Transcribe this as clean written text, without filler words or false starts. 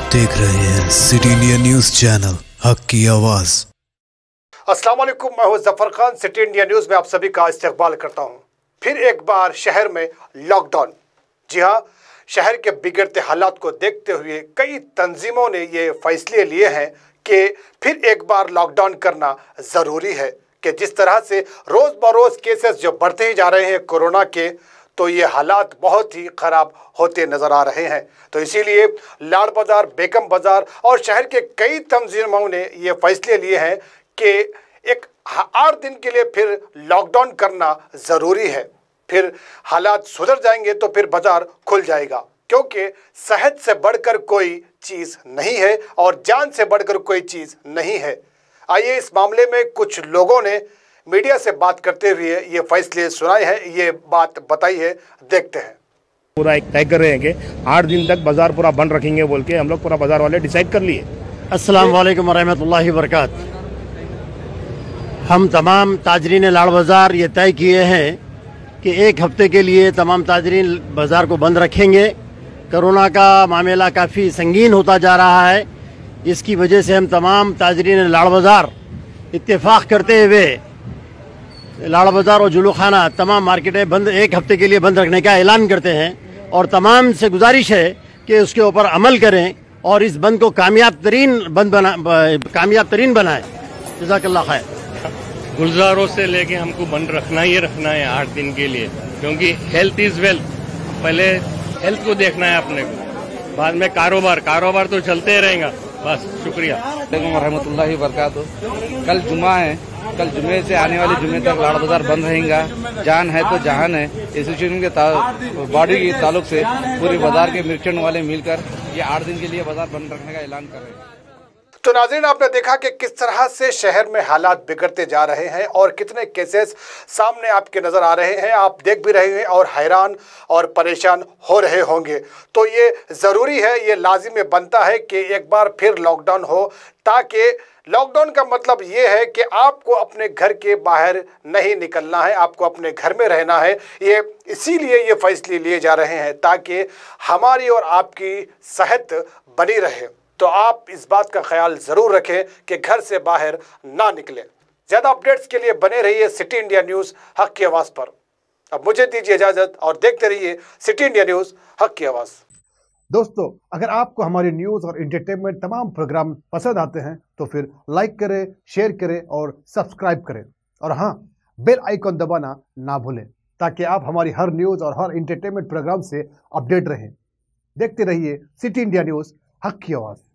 देख रहे हैं सिटी इंडिया न्यूज चैनल, हक की आवाज। अस्सलाम वालेकुम, मैं हूं Zafar Khan. City India news में आप सभी का इस्तकबाल करता हूं। फिर एक बार शहर में लॉकडाउन। जी हां, शहर के बिगड़ते हालात को देखते हुए कई तंजीमों ने ये फैसले लिए हैं कि फिर एक बार लॉकडाउन करना ज़रूरी है कि जिस तरह से रोज़ बरोज़ केसेस जो बढ़ते ही जा रहे हैं कोरोना के, तो ये हालात बहुत ही ख़राब होते नज़र आ रहे हैं। तो इसीलिए लाड़ बाज़ार, बेगम बाज़ार और शहर के कई तंजीमों ने ये फैसले लिए हैं कि एक 8 दिन के लिए फिर लॉकडाउन करना ज़रूरी है। फिर हालात सुधर जाएंगे तो फिर बाज़ार खुल जाएगा, क्योंकि सेहत से बढ़कर कोई चीज़ नहीं है और जान से बढ़कर कोई चीज़ नहीं है। आइए इस मामले में कुछ लोगों ने मीडिया से बात करते हुए ये फैसले सुनाए हैं, ये बात बताई है, देखते हैं। पूरा एक तय कर रहे हैं कि 8 दिन तक बाजार पूरा बंद रखेंगे बोल के हम लोग पूरा बाजार वाले डिसाइड कर लिए। अस्सलाम वालेकुम रहमतुल्लाहि वबरकात। हम तमाम ताजरीन लाड़ बाज़ार ये तय किए हैं कि एक हफ्ते के लिए तमाम ताजरीन बाज़ार को बंद रखेंगे। कोरोना का मामला काफ़ी संगीन होता जा रहा है, इसकी वजह से हम तमाम ताजरीन लाड़ बाज़ार इत्तेफाक करते हुए लाड़ बाज़ार और जुलूखाना तमाम मार्केटें बंद, एक हफ्ते के लिए बंद रखने का ऐलान करते हैं और तमाम से गुजारिश है कि उसके ऊपर अमल करें और इस बंद को कामयाब तरीन बनाएं। जज़ाकल्लाह खैर। गुलजारों से लेके हमको बंद रखना ही रखना है 8 दिन के लिए, क्योंकि हेल्थ इज वेल्थ। पहले हेल्थ को देखना है अपने को, बाद में कारोबार तो चलते रहेगा। बस शुक्रिया। रहमतुल्लाहि वबरकातुहू। कल जुमा है, कल जुमे से आने वाले जुमे तक लाड़ बाजार बंद रहेगा। जान है तो जहान है। एसोसिएशन के बॉडी के ताल्लुक से पूरे बाजार के मिर्चेंट वाले मिलकर ये 8 दिन के लिए बाजार बंद रखने का ऐलान कर रहे हैं। तो नाज़रीन, आपने देखा कि किस तरह से शहर में हालात बिगड़ते जा रहे हैं और कितने केसेस सामने आपके नज़र आ रहे हैं। आप देख भी रहे हैं और हैरान और परेशान हो रहे होंगे। तो ये ज़रूरी है, ये लाजिम बनता है कि एक बार फिर लॉकडाउन हो, ताकि लॉकडाउन का मतलब ये है कि आपको अपने घर के बाहर नहीं निकलना है, आपको अपने घर में रहना है। ये इसीलिए ये फैसले लिए जा रहे हैं ताकि हमारी और आपकी सेहत बनी रहे। तो आप इस बात का ख्याल ज़रूर रखें कि घर से बाहर ना निकलें। ज़्यादा अपडेट्स के लिए बने रहिए सिटी इंडिया न्यूज़ हक की आवाज़ पर। अब मुझे दीजिए इजाज़त और देखते रहिए सिटी इंडिया न्यूज़ हक की आवाज़। दोस्तों, अगर आपको हमारी न्यूज़ और एंटरटेनमेंट तमाम प्रोग्राम पसंद आते हैं तो फिर लाइक करें, शेयर करें और सब्सक्राइब करें। और हाँ, बेल आइकॉन दबाना ना भूलें ताकि आप हमारी हर न्यूज़ और हर एंटरटेनमेंट प्रोग्राम से अपडेट रहें। देखते रहिए सिटी इंडिया न्यूज़ हक की आवाज़।